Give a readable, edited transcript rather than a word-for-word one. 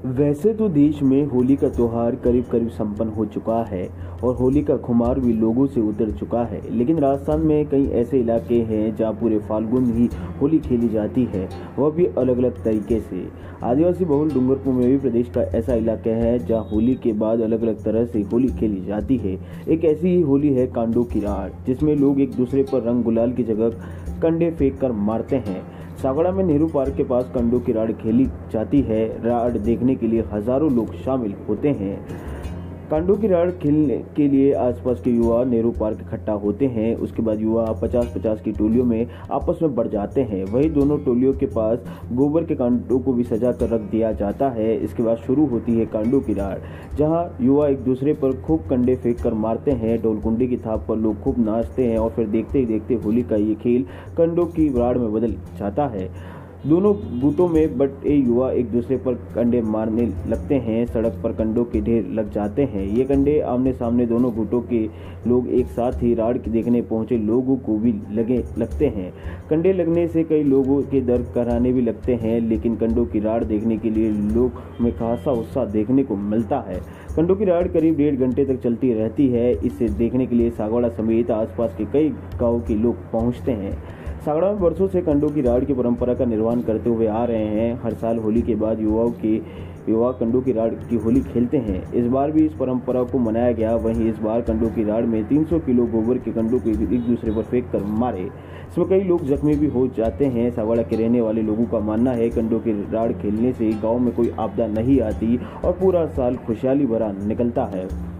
वैसे तो देश में होली का त्योहार करीब करीब संपन्न हो चुका है और होली का खुमार भी लोगों से उतर चुका है, लेकिन राजस्थान में कई ऐसे इलाके हैं जहां पूरे फाल्गुन ही होली खेली जाती है, वह भी अलग अलग तरीके से। आदिवासी बहुल डूंगरपुर में भी प्रदेश का ऐसा इलाका है जहां होली के बाद अलग अलग तरह से होली खेली जाती है। एक ऐसी ही होली है कांडो की राड, जिसमें लोग एक दूसरे पर रंग गुलाल की जगह कंडे फेंक कर मारते हैं। सागड़ा में नेहरू पार्क के पास कंडों की राड खेली जाती है। राड देखने के लिए हजारों लोग शामिल होते हैं। कंडों की राड खेलने के लिए आसपास के युवा नेहरू पार्क इकट्ठा होते हैं। उसके बाद युवा 50-50 की टोलियों में आपस में बढ़ जाते हैं। वही दोनों टोलियों के पास गोबर के कांडों को भी सजा कर रख दिया जाता है। इसके बाद शुरू होती है कांडों की राड, जहां युवा एक दूसरे पर खूब कंडे फेंक कर मारते हैं। ढोलकुंडी की थाप पर लोग खूब नाचते हैं और फिर देखते ही देखते होली का ये खेल कंडों की राड में बदल जाता है। दोनों गुटों में बटे युवा एक दूसरे पर कंडे मारने लगते हैं। सड़क पर कंडों के ढेर लग जाते हैं। ये कंडे आमने सामने दोनों गुटों के लोग एक साथ ही राड देखने पहुंचे लोगों को भी लगते हैं। कंडे लगने से कई लोगों के दर्द कराने भी लगते हैं, लेकिन कंडों की राड देखने के लिए लोग में खासा उत्साह देखने को मिलता है। कंडों की राड करीब 1.5 घंटे तक चलती रहती है। इसे देखने के लिए सागवाड़ा समेत आसपास के कई गाँव के लोग पहुँचते हैं। सागड़ा में वर्षों से कंडों की राड की परंपरा का निर्वहन करते हुए आ रहे हैं। हर साल होली के बाद युवा कंडों की राड की होली खेलते हैं। इस बार भी इस परंपरा को मनाया गया। वहीं इस बार कंडों की राड में 300 किलो गोबर के कंडों को एक दूसरे पर फेंक कर मारे। इसमें कई लोग जख्मी भी हो जाते हैं। सागवाड़ा के रहने वाले लोगों का मानना है कंडों की राड खेलने से गाँव में कोई आपदा नहीं आती और पूरा साल खुशहाली भरा निकलता है।